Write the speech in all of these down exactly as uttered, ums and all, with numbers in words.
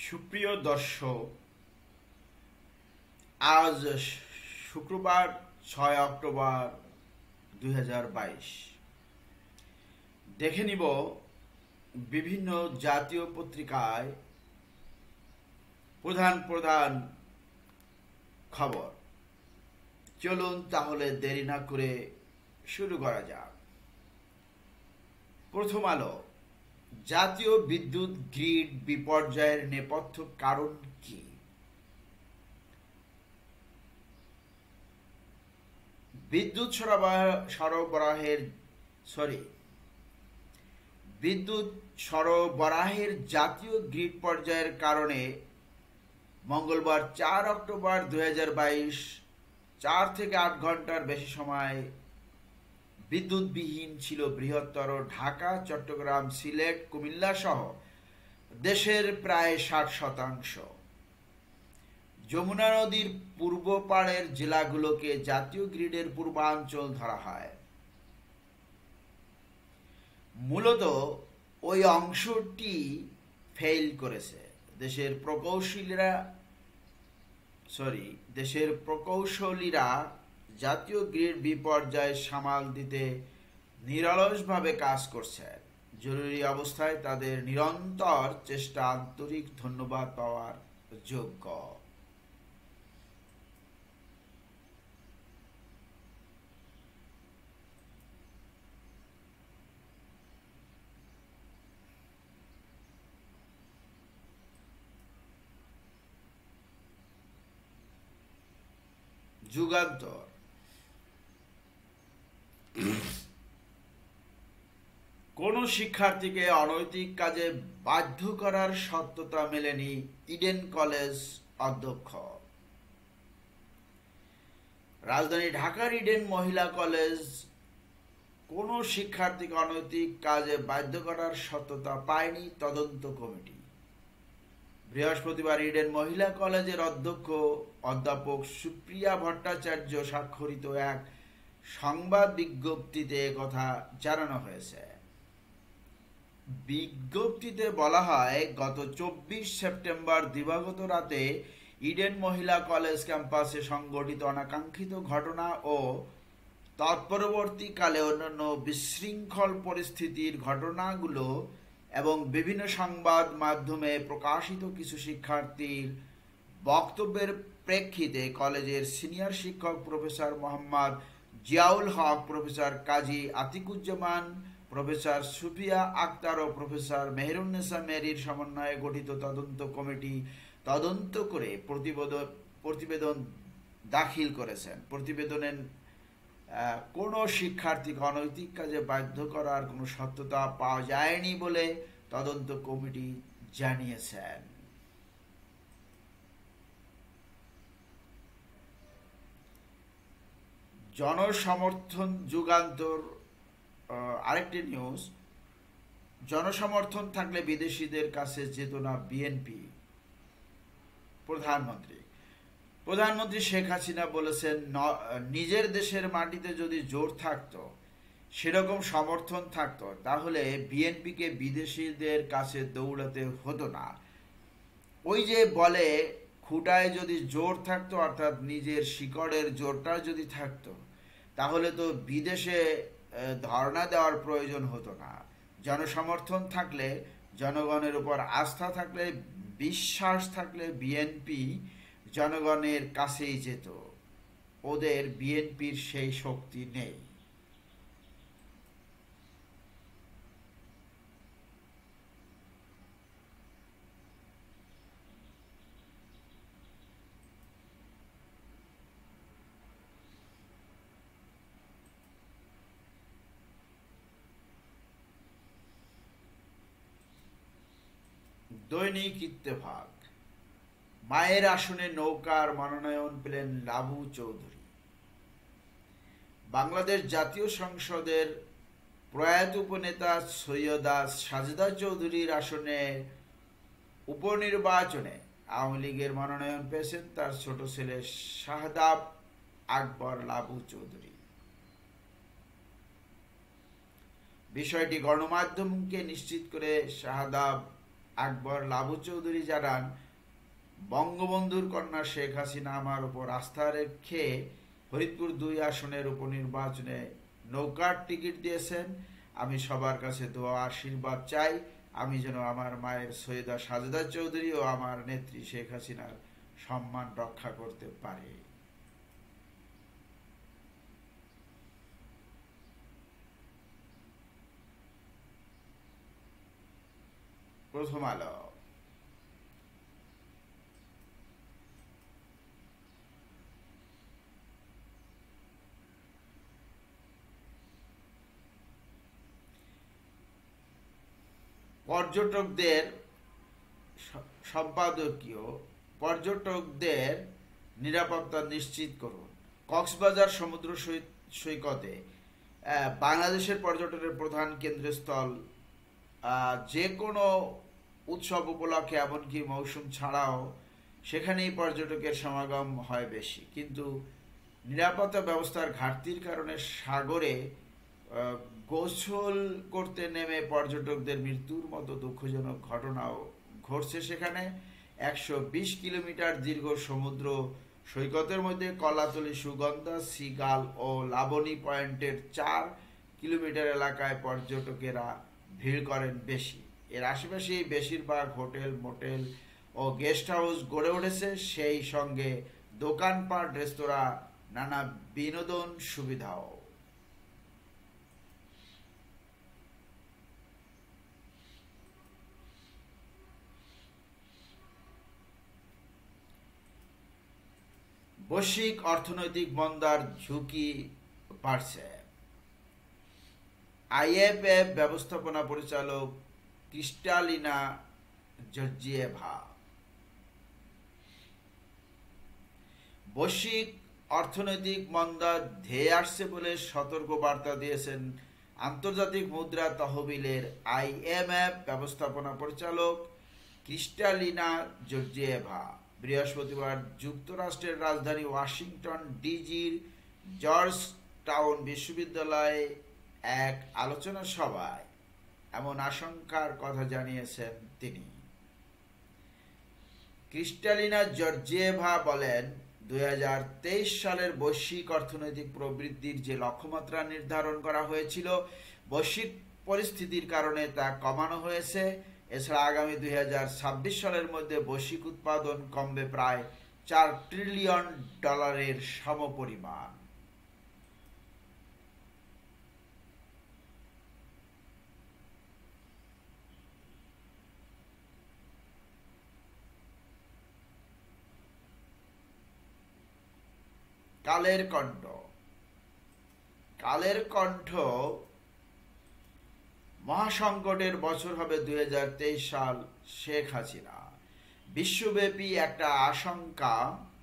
সুপ্রিয় দর্শক, আজ শুক্রবার ছয় অক্টোবর দুই হাজার বাইশ। দেখে নিব বিভিন্ন জাতীয় পত্রিকায় প্রধান প্রধান খবর। চলুন তাহলে দেরি না করে শুরু করা যাক। প্রথম আলো, জাতীয় বিদ্যুৎ গ্রিড বিপর্যয়ের নেপথ্য কারণ কি? বিদ্যুৎ সরবরাহের সরি বিদ্যুৎ সরবরাহের জাতীয় গ্রিড পর্যায়ের কারণে মঙ্গলবার চার অক্টোবর দুই হাজার বাইশ চার থেকে আট ঘন্টার বেশি সময় বিদ্যুৎবিহীন ছিল বৃহত্তর ঢাকা, চট্টগ্রাম, সিলেট, কুমিল্লা সহ দেশের প্রায় ষাট শতাংশ। যমুনা নদীর পূর্ব পাড়ের জেলাগুলোকে জাতীয় গ্রিডের পূর্বাঞ্চল ধরা হয়। মূলত ওই অংশটি ফেল করেছে। দেশের প্রকৌশলীরা সরি দেশের প্রকৌশলীরা জাতীয় গ্রিড বিপর্যয় সামাল দিতে নিরলসভাবে কাজ করছেন। জরুরি অবস্থায় তাদের নিরন্তর চেষ্টা আন্তরিক ধন্যবাদ পাওয়ার যোগ্য। যুগান্তর, কোন শিক্ষার্থীকে অনৈতিক কাজে বাধ্য করার সত্যতা মেলেনি ইডেন কলেজ অধ্যক্ষ। রাজধানী ঢাকার ইডেন মহিলা কলেজ কোন শিক্ষার্থীকে অনৈতিক কাজে বাধ্য করার সত্যতা পায়নি তদন্ত কমিটি। বৃহস্পতিবার ইডেন মহিলা কলেজের অধ্যক্ষ অধ্যাপক সুপ্রিয়া ভট্টাচার্য স্বাক্ষরিত এক সংবাদ বিজ্ঞপ্তিতে কথা জানানো হয়েছে। বিজ্ঞপ্তিতে বলা হয়, গত চব্বিশ সেপ্টেম্বর দিবাগত রাতে ইডেন মহিলা কলেজ ক্যাম্পাসে সংঘটিত অনাকাঙ্ক্ষিত ঘটনা ও তৎপরবর্তীকালে অন্যান্য বিশৃঙ্খল পরিস্থিতির ঘটনাগুলো এবং বিভিন্ন সংবাদ মাধ্যমে প্রকাশিত কিছু শিক্ষার্থীর বক্তব্যের প্রেক্ষিতে কলেজের সিনিয়র শিক্ষক professor Mohammad Ziaul Haque, professor Kazi Atiquzzaman, professor Sufia Akhter ও প্রফেসর মেহেরুন্নেসা মেরির সমন্বয়ে গঠিত তদন্ত কমিটি তদন্ত করে প্রতিবেদন প্রতিবেদন দাখিল করেছেন। প্রতিবেদনে কোনো শিক্ষার্থীকে অনৈতিক কাজে বাধ্য করার কোনো সত্যতা পাওয়া যায়নি বলে তদন্ত কমিটি জানিয়েছেন। জনসমর্থন, যুগান্তর আরেকটি নিউজ, জনসমর্থন থাকলে বিদেশিদের কাছে যেত না বিএনপি। প্রধানমন্ত্রী প্রধানমন্ত্রী শেখ হাসিনা বলেছেন, নিজের দেশের মাটিতে যদি জোর থাকতো, সেরকম সমর্থন থাকতো, তাহলে বিএনপিকে বিদেশিদের কাছে দৌড়াতে হতো না। ওই যে বলে, খুঁটায় যদি জোর থাকতো, অর্থাৎ নিজের শিকড়ের জোরটা যদি থাকতো, তাহলে তো বিদেশে ধর্ণা দেওয়ার প্রয়োজন হতো না। জনসমর্থন থাকলে, জনগণের উপর আস্থা থাকলে, বিশ্বাস থাকলে বিএনপি জনগণের কাছেই যেত। ওদের বিএনপির সেই শক্তি নেই। দৈনিক ইত্তেফাক, মায়ের আসনে নৌকার মনোনয়ন পেলেন লাবু চৌধুরী। বাংলাদেশ জাতীয় সংসদের প্রয়াত উপনেতা সৈয়দা সাজেদা চৌধুরীর আসনে উপনির্বাচনে আওয়ামী লীগের মনোনয়ন পেয়েছেন তার ছোট ছেলে শাহাদাব আকবর লাবু চৌধুরী। বিষয়টি গণমাধ্যমকে নিশ্চিত করে শাহাদাব আকবর লাবু চৌধুরী জানান, বঙ্গবন্ধুর কন্যা শেখ হাসিনা আমার উপর আস্থা রেখে ফরিদপুর দুই আসনের উপনির্বাচনে নৌকার টিকিট দিয়েছেন। আমি সবার কাছে দোয়া আশীর্বাদ চাই, আমি যেন আমার মায়ের সৈয়দা সাজেদা চৌধুরী ও আমার নেত্রী শেখ হাসিনার সম্মান রক্ষা করতে পারি। প্রথম আলো। পর্যটকদের সম্পাদকীয়, পর্যটকদের নিরাপত্তা নিশ্চিত করুন। কক্সবাজার সমুদ্র সৈকতে বাংলাদেশের পর্যটনের প্রধান কেন্দ্রস্থল, যে কোনো উৎসব উপলক্ষে এমনকি মৌসুম ছাড়াও সেখানেই পর্যটকের সমাগম হয় বেশি, কিন্তু নিরাপত্তা ব্যবস্থার ঘাটতির কারণে সাগরে গোসল করতে নেমে পর্যটকদের মৃত্যুর মতো দুঃখজনক ঘটনাও ঘটছে সেখানে। একশো বিশ কিলোমিটার দীর্ঘ সমুদ্র সৈকতের মধ্যে কলাতলি, সুগন্ধা, সিগাল ও লাবণী পয়েন্টের চার কিলোমিটার এলাকায় পর্যটকেরা ভিড় করেন বেশি। এর আশেপাশেই বেশিরভাগ হোটেল, মোটেল ও গেস্ট হাউস গড়ে উঠেছে, সেই সঙ্গে দোকানপাট, রেস্তোরাঁ, নানা বিনোদন সুবিধাও। বৈশ্বিক অর্থনৈতিক মন্দার ঝুঁকি বাড়ছে। আইএমএফ ব্যবস্থাপনা পরিচালক ক্রিস্টালিনা জর্জিয়েভা বৈশ্বিক অর্থনৈতিক মন্দা ধেয়ে আসছে বলে সতর্ক বার্তা দিয়েছেন আন্তর্জাতিক মুদ্রা তহবিলের আইএমএফ ব্যবস্থাপনা পরিচালক ক্রিস্টালিনা জর্জিয়েভা বৃহস্পতিবার যুক্তরাষ্ট্রের রাজধানী ওয়াশিংটন ডিসির জর্জ টাউন বিশ্ববিদ্যালয়ে এক আলোচনা সভায় এমন আশঙ্কার কথা জানিয়েছেন তিনি। ক্রিস্টালিনা জর্জিয়েভা বলেন, দুই হাজার তেইশ সালের বৈশ্বিক অর্থনৈতিক প্রবৃদ্ধির যে লক্ষ্যমাত্রা নির্ধারণ করা হয়েছিল, বৈশ্বিক পরিস্থিতির কারণে তা কমানো হয়েছে। এছাড়া আগামী দুই হাজার ছাব্বিশ সালের মধ্যে বৈশ্বিক উৎপাদন কমবে প্রায় চার ট্রিলিয়ন ডলারের সমপরিমাণ। কালের কণ্ঠ। কালের কণ্ঠ মহাসংকটের বছর হবে দুই হাজার তেইশ সাল। শেখ হাসিনা বিশ্বব্যাপী একটা আশঙ্কা,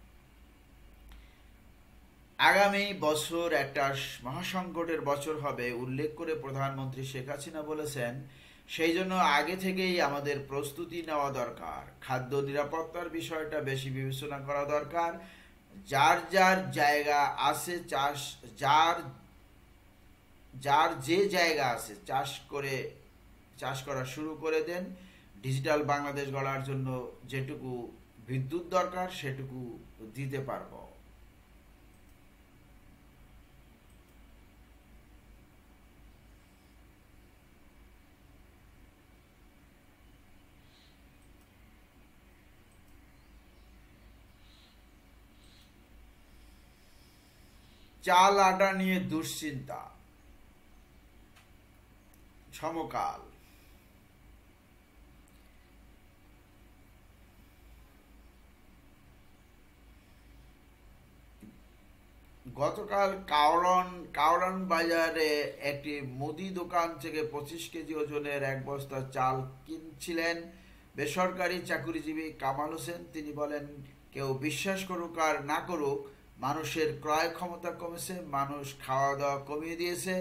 আগামী বছর একটা মহাসংকটের বছর হবে উল্লেখ করে প্রধানমন্ত্রী শেখ হাসিনা বলেছেন, সেই জন্য আগে থেকেই আমাদের প্রস্তুতি নেওয়া দরকার। খাদ্য নিরাপত্তার বিষয়টা বেশি বিবেচনা করা দরকার। যার যার জায়গা আছে চাষ, যার যার যে জায়গা আছে চাষ করে চাষ করা শুরু করে দেন। ডিজিটাল বাংলাদেশ গড়ার জন্য যেটুকু বিদ্যুৎ দরকার সেটুকু দিতে পারব। চাল আটা নিয়ে দুশ্চিন্তা। সমকাল। গতকাল কাওরান কাওরান বাজারে একটি মুদি দোকান থেকে পঁচিশ কেজি ওজনের এক বস্তা চাল কিনছিলেন বেসরকারি চাকুরিজীবী কামাল হোসেন। তিনি বলেন, কেউ বিশ্বাস করুক আর না করুক, মানুষের ক্রয় ক্ষমতা কমেছে, মানুষ খাওয়া দাওয়া কমিয়ে দিয়েছে।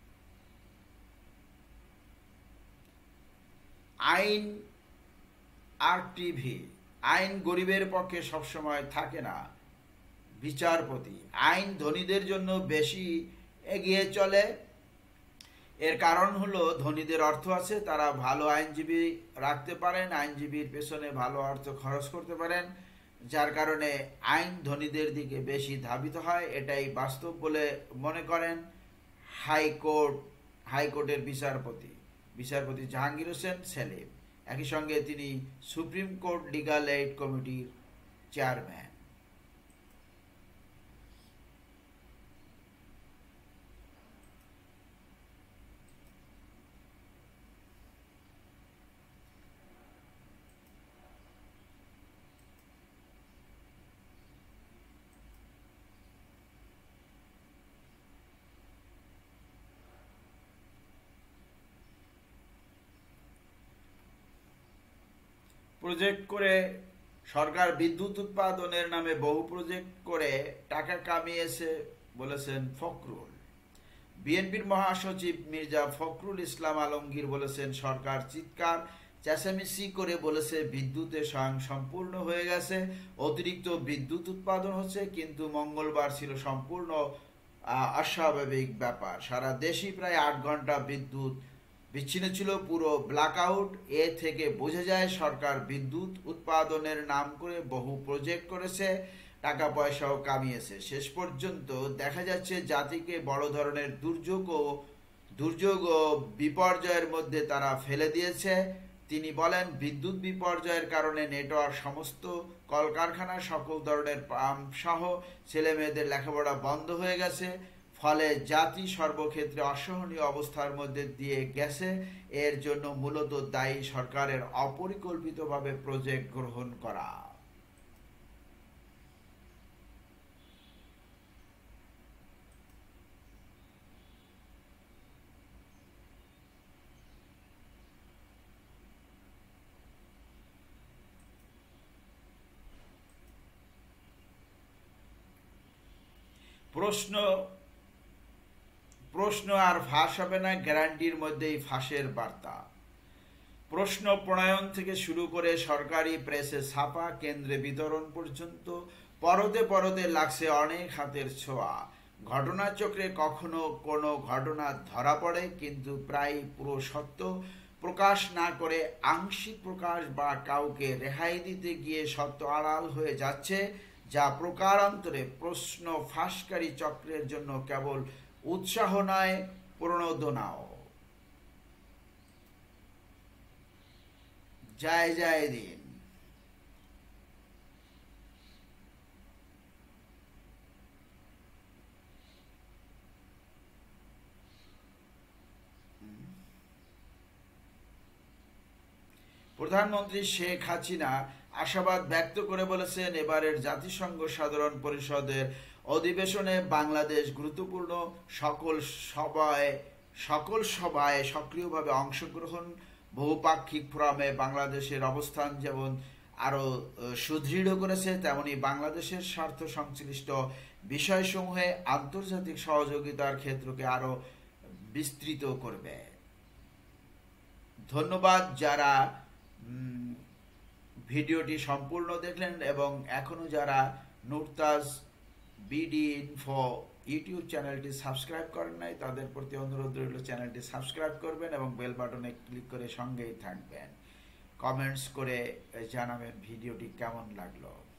আইন আর টিভি। আইন গরিবের পক্ষে সবসময় থাকে না। বিচারপতি। আইন ধনীদের জন্য বেশি এগিয়ে চলে। এর কারণ হলো ধনীদের অর্থ আছে, তারা ভালো আইনজীবী রাখতে পারেন, আইনজীবীর পেছনে ভালো অর্থ খরচ করতে পারেন, যার কারণে আইন ধনীদের দিকে বেশি ধাবিত হয়। এটাই বাস্তব বলে মনে করেন হাইকোর্ট হাইকোর্টের বিচারপতি বিচারপতি জাহাঙ্গীর হোসেন সেলিম। একই সঙ্গে তিনি সুপ্রিম কোর্ট লিগ্যাল এইড কমিটির চেয়ারম্যান। প্রজেক্ট করে সরকার বিদ্যুৎ উৎপাদনের নামে বহু প্রজেক্ট করে টাকা কামিয়েছে বলেছেন ফখরুল। বিএনপির মহাসচিব মির্জা ফখরুল ইসলাম আলমগীর বলেছেন, সরকার চিৎকার চেঁচামেচি করে বলেছে বিদ্যুতের স্বয়ং সম্পূর্ণ হয়ে গেছে, অতিরিক্ত বিদ্যুৎ উৎপাদন হচ্ছে, কিন্তু মঙ্গলবার ছিল সম্পূর্ণ অস্বাভাবিক ব্যাপার। সারা দেশই প্রায় আট ঘন্টা বিদ্যুৎ বিচ্ছিন্ন ছিল, পুরো ব্ল্যাকআউট। এ থেকে বোঝা যায় সরকার বিদ্যুৎ উৎপাদনের নাম করে বহু প্রজেক্ট করেছে, টাকা পয়সাও কামিয়েছে। শেষ পর্যন্ত দেখা যাচ্ছে জাতিকে বড় ধরনের দুর্যোগ ও দুর্যোগ ও বিপর্যয়ের মধ্যে তারা ফেলে দিয়েছে। তিনি বলেন, বিদ্যুৎ বিপর্যয়ের কারণে নেটওয়ার্ক, সমস্ত কলকারখানা, সকল ধরনের পাম্প সহ ছেলে মেয়েদের লেখাপড়া বন্ধ হয়ে গেছে, ফলে জাতি সর্বক্ষেত্রে অসহনীয় অবস্থার মধ্যে দিয়ে গেছে। এর জন্য মূলত দায়ী সরকারের অপরিকল্পিতভাবে প্রজেক্ট গ্রহণ করা। প্রশ্ন প্রশ্ন আর ফাঁস হবে না, গ্যারান্টির মধ্যেই ফাঁসের বার্তা। প্রশ্ন প্রণয়ন থেকে শুরু করে সরকারি প্রেসে ছাপা, কেন্দ্রে বিতরণ পর্যন্ত পরতে পরতে লাগছে অনেক হাতের ছোঁয়া। ঘটনাচক্রে কখনো কোনো ঘটনা ধরা পড়ে, কিন্তু প্রায় পুরো সত্য প্রকাশ না করে আংশিক প্রকাশ বা কাউকে রেহাই দিতে গিয়ে সত্য আড়াল হয়ে যাচ্ছে, যা প্রকারান্তরে প্রশ্ন ফাঁসকারী চক্রের জন্য কেবল উৎসাহ নয়, প্রণোদনাও। জয় জয় দিন। প্রধানমন্ত্রী শেখ হাসিনা আশাবাদ ব্যক্ত করে বলেছেন, এবারের জাতিসংঘ সাধারণ পরিষদের অধিবেশনে বাংলাদেশ গুরুত্বপূর্ণ সকল সভায় সকল সভায় সক্রিয়ভাবে অংশগ্রহণ, বহুপাক্ষিক ফোরামে বাংলাদেশের অবস্থান যেমন আরও সুদৃঢ় করেছে, তেমনি বাংলাদেশের স্বার্থ সংশ্লিষ্ট বিষয়সমূহে আন্তর্জাতিক সহযোগিতার ক্ষেত্রকে আরও বিস্তৃত করবে। ধন্যবাদ যারা ভিডিওটি সম্পূর্ণ দেখলেন এবং এখনও যারা নুরতাজ বিডি ইনফো ইউটিউব চ্যানেলটি সাবস্ক্রাইব করেন নাই, তাদের প্রতি অনুরোধ রইল চ্যানেলটি সাবস্ক্রাইব করবেন এবং বেল বাটনে ক্লিক করে সঙ্গেই থাকবেন। কমেন্টস করে জানাবেন ভিডিওটি কেমন লাগলো।